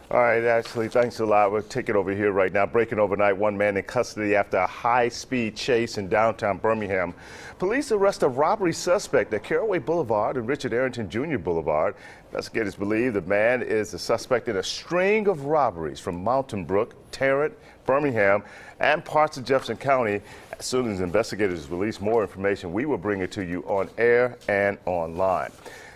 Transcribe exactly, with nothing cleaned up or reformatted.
All right, Ashley, thanks a lot. We'll take it over here right now. Breaking overnight, one man in custody after a high-speed chase in downtown Birmingham. Police arrest a robbery suspect at Caraway Boulevard and Richard Arrington Junior Boulevard. Investigators believe the man is the suspect in a string of robberies from Mountain Brook, Tarrant, Birmingham, and parts of Jefferson County. As soon as investigators release more information, we will bring it to you on air and online.